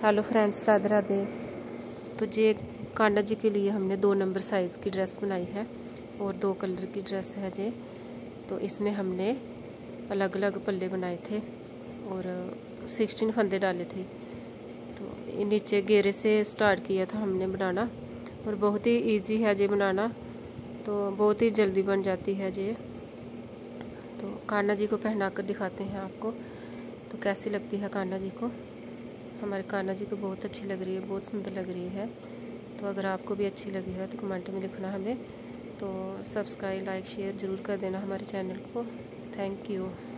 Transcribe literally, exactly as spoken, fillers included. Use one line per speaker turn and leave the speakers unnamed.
Hello friends, Radhe Radhe. तो ये कान्हा जी के लिए हमने दो नंबर साइज़ की ड्रेस बनाई है और दो कलर की ड्रेस है ये। तो इसमें हमने अलग अलग पल्ले बनाए थे और सिक्सटीन फंदे डाले थे। तो नीचे घेरे से स्टार्ट किया था हमने बनाना और बहुत ही इजी है ये बनाना, तो बहुत ही जल्दी बन जाती है ये। तो कान्हा जी को पहना कर दिखाते हैं आपको, तो कैसी लगती है कान्हा जी को। हमारे कान्हा जी को बहुत अच्छी लग रही है, बहुत सुंदर लग रही है। तो अगर आपको भी अच्छी लगी है तो कमेंट में लिखना हमें। तो सब्सक्राइब लाइक शेयर ज़रूर कर देना हमारे चैनल को। Thank you.